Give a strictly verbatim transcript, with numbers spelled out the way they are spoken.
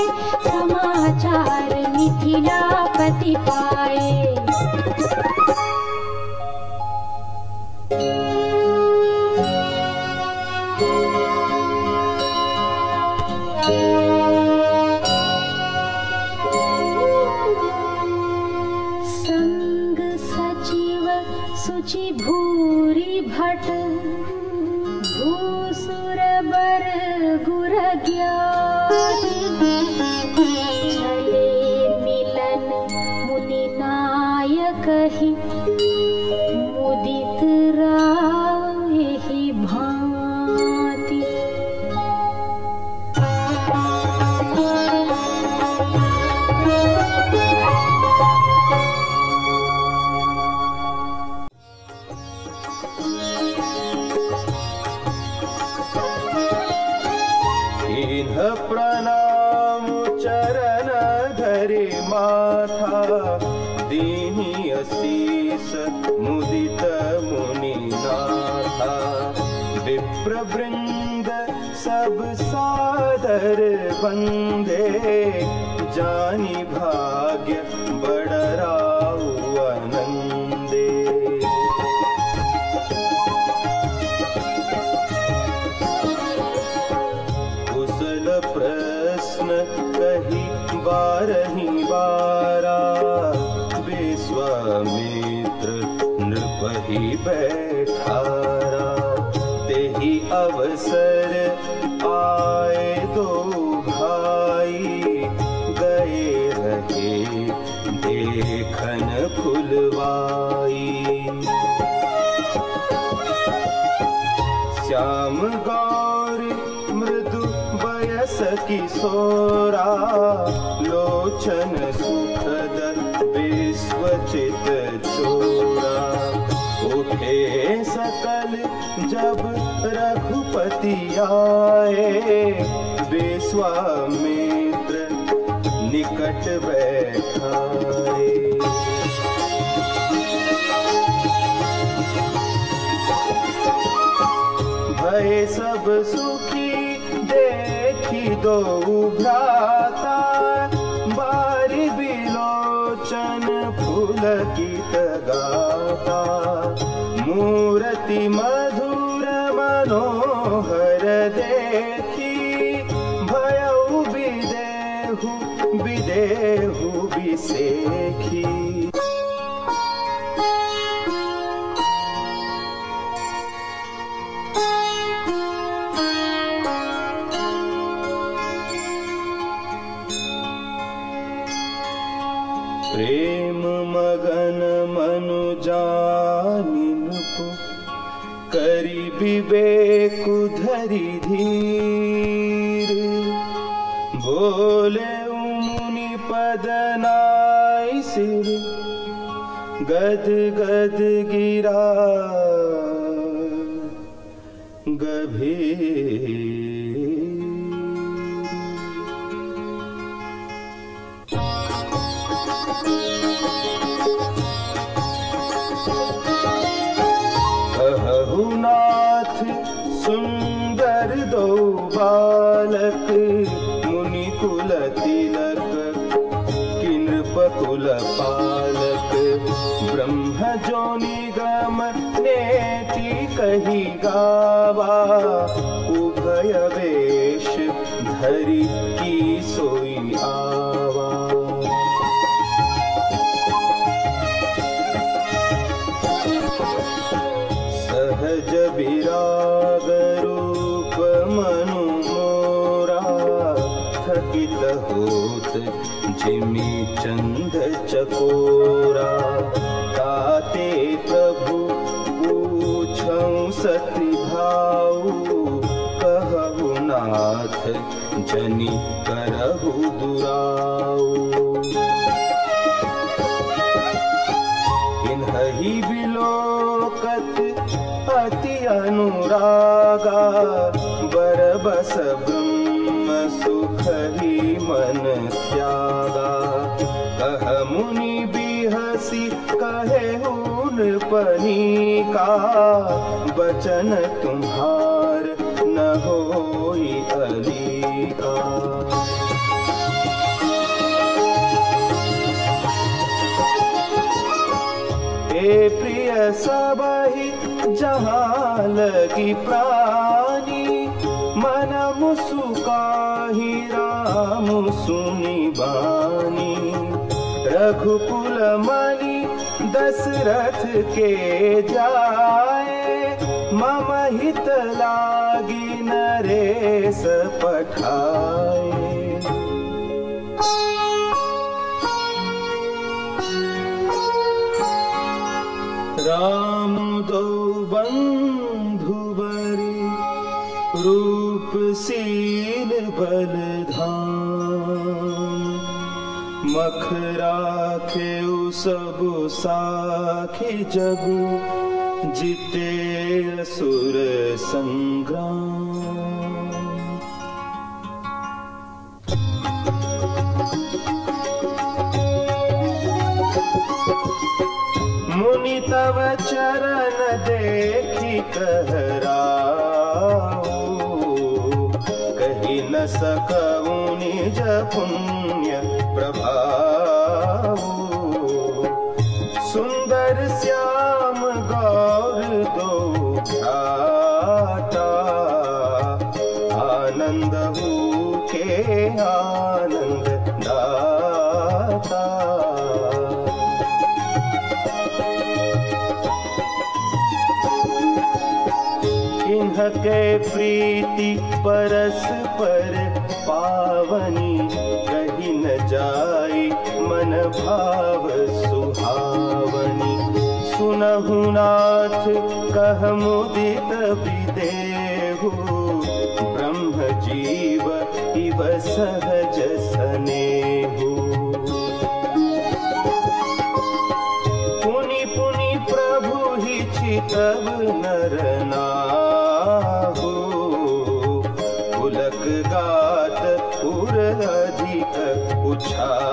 समाचार मिथिलापति पाए। संग सचिव सुचि भूरि भट भूसुर बर गुर ज्ञाति चले मिलन मुनि नायक ही मुदित राव एहि भांति। प्रणाम चरण धरे माथा दीनी असीस मुदित मुनि नाथा। विप्र वृंद सब सादर बंदे जानी भाग्य बड़राउ आनंदे। प्रश्न कही बारही बारा विश्वामित्र नृपहि बैठारा। तेहि अवसर आए दो भाई गए रहे देखन फुलवाई। श्याम गौरी मृदु बयस किशोरा लोचन सुखद विश्वचित चोरा। उठे सकल जब रघुपति आए विश्वामित्र निकट बैठाए। भय सब सुखी देखी दो भ्राता बारी बिलोचन पुलकित गाता। मूर्ति मधुर मनोहर देखी भयउ विदेहु विदेहु विसेखी। प्रेम मगन मनु जानि नृपु करि विवेकु धरि धीर। बोले मुनि पद नाई सिर गद गद गिरा गभीर। नाथ सुंदर दो बालक मुनि कुल तिलक किन्नप कुल पालक। ब्रह्म जोनि गम नेति कही गावा उभय वेश धरि की सोई आवा। सहज विराग रूप मनु मोरा थकित होत जिमि चंद चकोरा। ताते प्रभु पूछऊं सति भाऊ कहु नाथ जनि करहु दुराऊ। इन्हि बिलोकत अति अनुरागा बरबस ब्रह्म सुख ही मन त्यागा। कह मुनि बिहसी कहे नृपनि का बचन तुम्हार न होई अली का। सबहि जहाँ लगी प्राणी, मन मुसुकाहि राम सुनि बानी। रघुकुल मणि दशरथ के जाए, मम हित लागी नरेश पठाए। राम दो बंधुवरि, रूपशील बलधाम। मख राखेउ सबु साखी जग, जीते असुर संग्राम। मुनि तव चरण देखि कहराओ, कहि न सकऊँ निज पुण्य प्रभाव। सुंदर श्याम गौर दो भ्राता, आनंद हो के आनंद दाता। इनके प्रीति परस्पर पावनी, कहीं न जाई मन भाव सुहावनी। सुनहु नाथ कह मुदित विदेहु, ब्रह्म जीव इव सहज सनेहु। पुनि पुनि प्रभु ही चितव नर नाहु, पुलक गात पुर अधिक उछा।